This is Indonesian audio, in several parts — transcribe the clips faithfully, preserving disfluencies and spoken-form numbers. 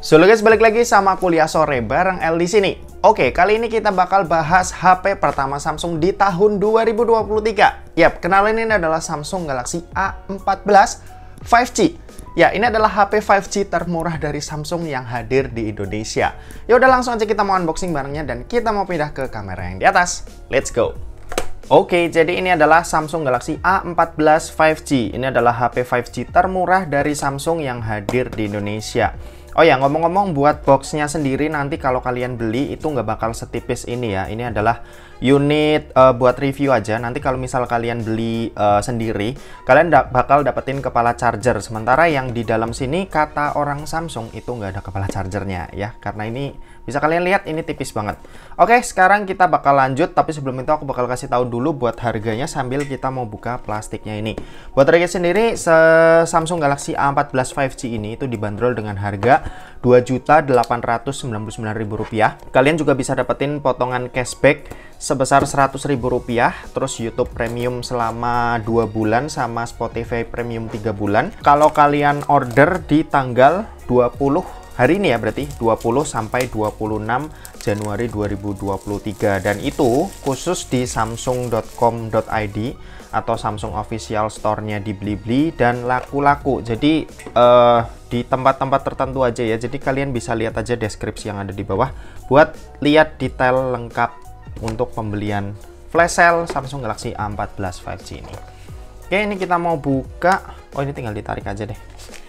So guys, balik lagi sama kuliah sore bareng El di sini. Oke, kali ini kita bakal bahas H P pertama Samsung di tahun dua ribu dua puluh tiga. Yap, kenalin, ini adalah Samsung Galaxy A empat belas lima G. Ya, ini adalah H P lima G termurah dari Samsung yang hadir di Indonesia. Ya udah, langsung aja kita mau unboxing barengnya dan kita mau pindah ke kamera yang di atas. Let's go. Oke, jadi ini adalah Samsung Galaxy A empat belas lima G. Ini adalah H P lima G termurah dari Samsung yang hadir di Indonesia. Oh ya, ngomong-ngomong, buat boxnya sendiri nanti kalau kalian beli itu nggak bakal setipis ini ya. Ini adalah unit uh, buat review aja. Nanti kalau misal kalian beli uh, sendiri, kalian da bakal dapetin kepala charger. Sementara yang di dalam sini kata orang Samsung itu nggak ada kepala chargernya ya. Karena ini bisa kalian lihat ini tipis banget. Oke, sekarang kita bakal lanjut. Tapi sebelum itu aku bakal kasih tahu dulu buat harganya sambil kita mau buka plastiknya ini. Buat harga sendiri, Samsung Galaxy A empat belas lima G ini itu dibanderol dengan harga dua juta delapan ratus sembilan puluh sembilan ribu rupiah. Kalian juga bisa dapetin potongan cashback sebesar seratus ribu rupiah, terus YouTube Premium selama dua bulan sama Spotify Premium tiga bulan. Kalau kalian order di tanggal dua puluh hari ini ya, berarti dua puluh sampai dua puluh enam Januari dua ribu dua puluh tiga, dan itu khusus di samsung dot com dot i d atau Samsung Official Store-nya di Blibli dan laku-laku. Jadi uh, di tempat-tempat tertentu aja ya. Jadi kalian bisa lihat aja deskripsi yang ada di bawah buat lihat detail lengkap untuk pembelian flash sale Samsung Galaxy A empat belas lima G ini. Oke, ini kita mau buka. Oh, ini tinggal ditarik aja deh.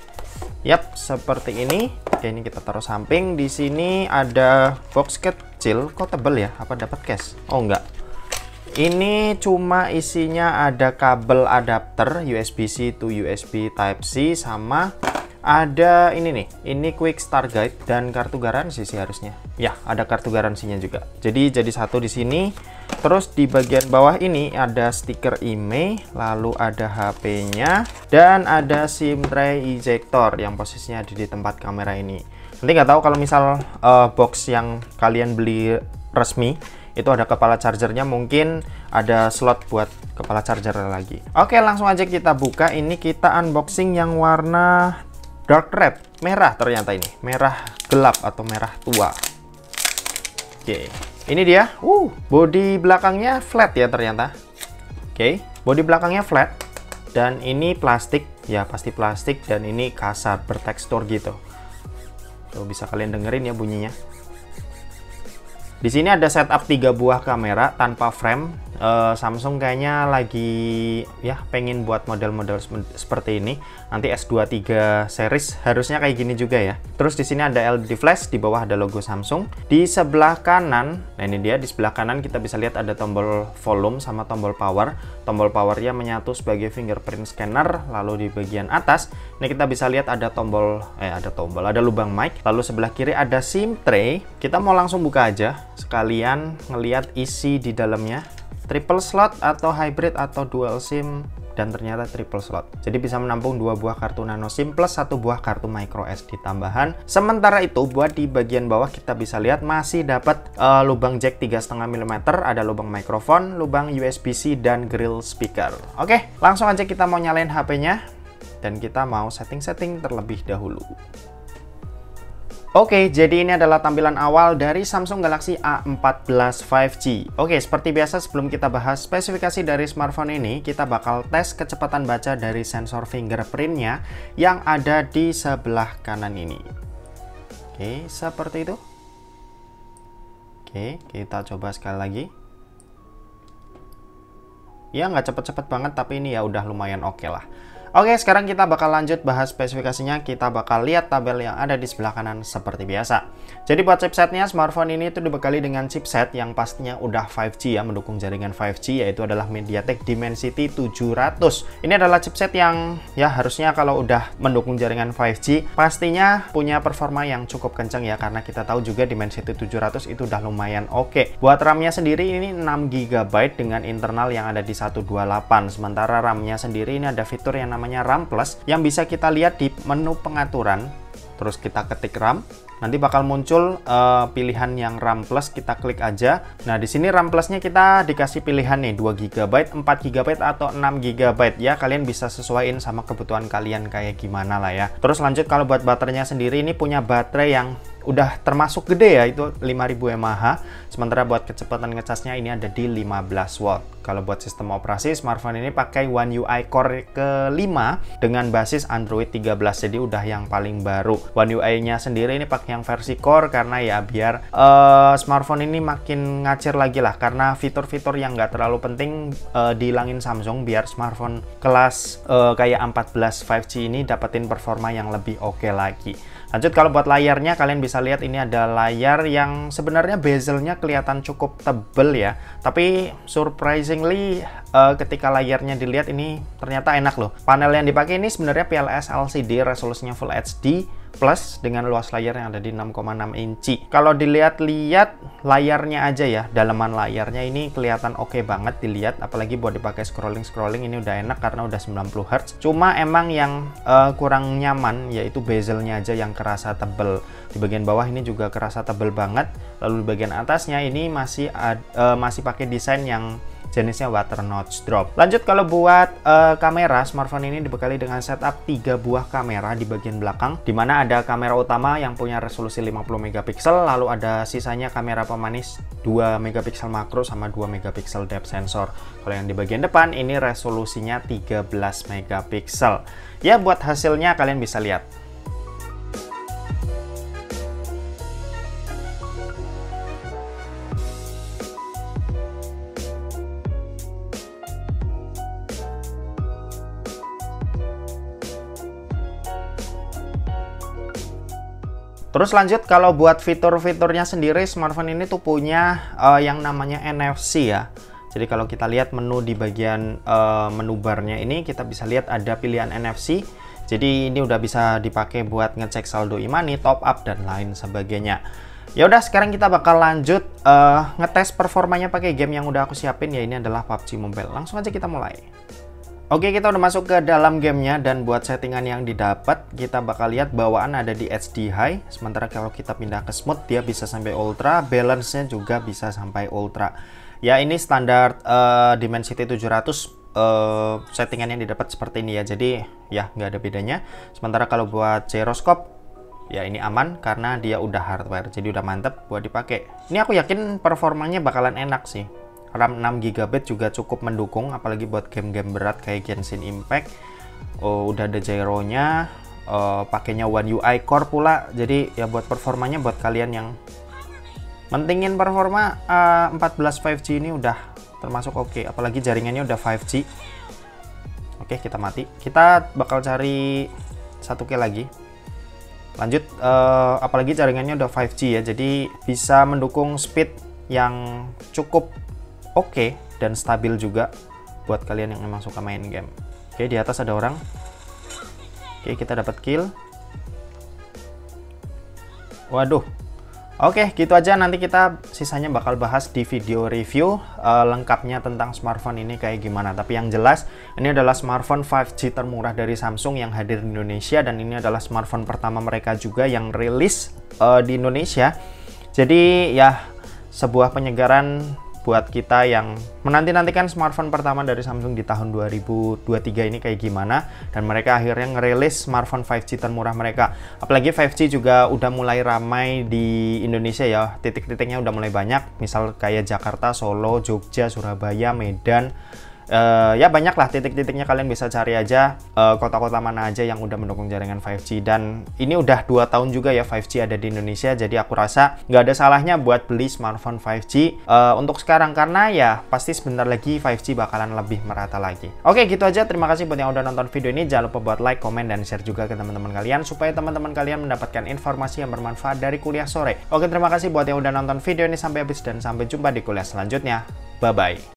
Yap, seperti ini. Oke, ini kita taruh samping. Di sini ada box kecil. Kok tebel ya? Apa dapat case? Oh, enggak. Ini cuma isinya ada kabel adapter U S B C to U S B Type C, sama ada ini nih, ini quick start guide dan kartu garansi sih harusnya. Ya, ada kartu garansinya juga. Jadi jadi satu di sini. Terus di bagian bawah ini ada stiker I M E I, lalu ada H P-nya dan ada SIM tray ejector yang posisinya ada di tempat kamera ini. Nanti nggak tahu kalau misal uh, box yang kalian beli resmi itu ada kepala chargernya, mungkin ada slot buat kepala charger lagi. Oke, langsung aja kita buka. Ini kita unboxing yang warna dark red, merah ternyata ini, merah gelap atau merah tua. Oke, ini dia. Uh, bodi belakangnya flat ya ternyata. Oke, bodi belakangnya flat dan ini plastik ya, pasti plastik, dan ini kasar bertekstur gitu. Tuh, bisa kalian dengerin ya bunyinya. Di sini ada setup tiga buah kamera tanpa frame. Uh, Samsung kayaknya lagi ya pengen buat model-model seperti ini. Nanti S dua puluh tiga series harusnya kayak gini juga ya. Terus di sini ada L E D flash, di bawah ada logo Samsung. Di sebelah kanan, nah ini dia, di sebelah kanan kita bisa lihat ada tombol volume sama tombol power. Tombol powernya menyatu sebagai fingerprint scanner. Lalu di bagian atas, ini kita bisa lihat ada tombol, eh ada tombol, ada lubang mic. Lalu sebelah kiri ada SIM tray. Kita mau langsung buka aja, sekalian ngelihat isi di dalamnya. Triple slot atau hybrid atau dual SIM, dan ternyata triple slot. Jadi bisa menampung dua buah kartu nano SIM plus satu buah kartu micro S D tambahan. Sementara itu buat di bagian bawah kita bisa lihat masih dapat uh, lubang jack tiga koma lima milimeter, ada lubang mikrofon, lubang U S B C dan grill speaker. Oke, langsung aja kita mau nyalain H P-nya dan kita mau setting-setting terlebih dahulu. Oke, jadi ini adalah tampilan awal dari Samsung Galaxy A empat belas lima G. Oke, seperti biasa sebelum kita bahas spesifikasi dari smartphone ini, kita bakal tes kecepatan baca dari sensor fingerprintnya yang ada di sebelah kanan ini. Oke, seperti itu. Oke, kita coba sekali lagi. Ya, nggak cepet-cepet banget, tapi ini ya udah lumayan oke lah. Oke, sekarang kita bakal lanjut bahas spesifikasinya. Kita bakal lihat tabel yang ada di sebelah kanan seperti biasa. Jadi buat chipsetnya, smartphone ini itu dibekali dengan chipset yang pastinya udah lima G ya, mendukung jaringan lima G, yaitu adalah MediaTek Dimensity tujuh ratus. Ini adalah chipset yang ya harusnya kalau udah mendukung jaringan lima G pastinya punya performa yang cukup kencang ya, karena kita tahu juga Dimensity tujuh ratus itu udah lumayan oke. Buat RAM-nya sendiri ini enam giga byte dengan internal yang ada di seratus dua puluh delapan. Sementara RAM-nya sendiri ini ada fitur yang namanya RAM Plus yang bisa kita lihat di menu pengaturan. terus kita ketik RAM, nanti bakal muncul uh, pilihan yang RAM plus, kita klik aja. Nah, di sini RAM plusnya kita dikasih pilihan nih, dua giga byte, empat giga byte, atau enam giga byte ya. Kalian bisa sesuaiin sama kebutuhan kalian kayak gimana lah ya. Terus lanjut, kalau buat baterainya sendiri ini punya baterai yang udah termasuk gede ya, itu lima ribu mAh. Sementara buat kecepatan ngecasnya ini ada di lima belas watt. Kalau buat sistem operasi, smartphone ini pakai One U I Core kelima dengan basis Android tiga belas, jadi udah yang paling baru. One U I-nya sendiri ini pakai yang versi Core karena ya biar uh, smartphone ini makin ngacir lagi lah, karena fitur-fitur yang nggak terlalu penting uh, dihilangin Samsung biar smartphone kelas uh, kayak A empat belas lima G ini dapetin performa yang lebih oke okay lagi. Lanjut, kalau buat layarnya kalian bisa lihat ini ada layar yang sebenarnya bezelnya kelihatan cukup tebel ya. Tapi surprisingly uh, ketika layarnya dilihat ini ternyata enak loh. Panel yang dipakai ini sebenarnya P L S L C D, resolusinya Full H D plus dengan luas layar yang ada di enam koma enam inci. Kalau dilihat-lihat layarnya aja ya, dalaman layarnya ini kelihatan oke okay banget dilihat, apalagi buat dipakai scrolling-scrolling ini udah enak karena udah sembilan puluh hertz. Cuma emang yang uh, kurang nyaman yaitu bezelnya aja yang kerasa tebel. Di bagian bawah ini juga kerasa tebel banget. Lalu di bagian atasnya ini masih ad, uh, masih pakai desain yang jenisnya water notch drop. Lanjut, kalau buat uh, kamera, smartphone ini dibekali dengan setup tiga buah kamera di bagian belakang, dimana ada kamera utama yang punya resolusi lima puluh megapiksel, lalu ada sisanya kamera pemanis dua megapiksel makro sama dua megapiksel depth sensor. Kalau yang di bagian depan ini resolusinya tiga belas megapiksel. Ya, buat hasilnya kalian bisa lihat. Terus lanjut, kalau buat fitur-fiturnya sendiri, smartphone ini tuh punya uh, yang namanya N F C ya. Jadi kalau kita lihat menu di bagian uh, menu barnya ini, kita bisa lihat ada pilihan N F C. Jadi ini udah bisa dipakai buat ngecek saldo e-money, top up, dan lain sebagainya. Ya udah, sekarang kita bakal lanjut uh, ngetes performanya pakai game yang udah aku siapin, ya ini adalah P U B G Mobile. Langsung aja kita mulai. Oke, kita udah masuk ke dalam gamenya, dan buat settingan yang didapat kita bakal lihat bawaan ada di H D High. Sementara kalau kita pindah ke Smooth dia bisa sampai Ultra, balance-nya juga bisa sampai Ultra. Ya, ini standar uh, Dimensity tujuh ratus, uh, settingan yang didapat seperti ini ya. Jadi ya nggak ada bedanya. Sementara kalau buat gyroscope ya ini aman karena dia udah hardware, jadi udah mantep buat dipakai. Ini aku yakin performanya bakalan enak sih. RAM enam giga byte juga cukup mendukung, apalagi buat game-game berat kayak Genshin Impact. Oh, udah ada gyronya, uh, pakainya One U I Core pula. Jadi ya buat performanya, buat kalian yang mentingin performa, uh, empat belas lima G ini udah termasuk oke. Okay. Apalagi jaringannya udah lima G. Oke, kita mati. Kita bakal cari satu K lagi. Lanjut, uh, apalagi jaringannya udah lima G ya, jadi bisa mendukung speed yang cukup oke okay, dan stabil juga buat kalian yang memang suka main game. Oke, di atas ada orang. Oke, kita dapat kill. Waduh. Oke, gitu aja. Nanti kita sisanya bakal bahas di video review uh, lengkapnya tentang smartphone ini kayak gimana. Tapi yang jelas, ini adalah smartphone lima G termurah dari Samsung yang hadir di Indonesia, dan ini adalah smartphone pertama mereka juga yang rilis uh, di Indonesia. Jadi ya, sebuah penyegaran buat kita yang menanti-nantikan smartphone pertama dari Samsung di tahun dua ribu dua puluh tiga ini kayak gimana, dan mereka akhirnya ngerilis smartphone lima G termurah mereka. Apalagi lima G juga udah mulai ramai di Indonesia ya, titik-titiknya udah mulai banyak, misal kayak Jakarta, Solo, Jogja, Surabaya, Medan. Uh, ya banyak lah titik-titiknya, kalian bisa cari aja kota-kota uh, mana aja yang udah mendukung jaringan lima G. Dan ini udah dua tahun juga ya lima G ada di Indonesia, jadi aku rasa nggak ada salahnya buat beli smartphone lima G uh, untuk sekarang, karena ya pasti sebentar lagi lima G bakalan lebih merata lagi. Oke, gitu aja. Terima kasih buat yang udah nonton video ini. Jangan lupa buat like, komen, dan share juga ke teman-teman kalian supaya teman-teman kalian mendapatkan informasi yang bermanfaat dari kuliah sore. Oke, terima kasih buat yang udah nonton video ini sampai habis, dan sampai jumpa di kuliah selanjutnya. Bye-bye.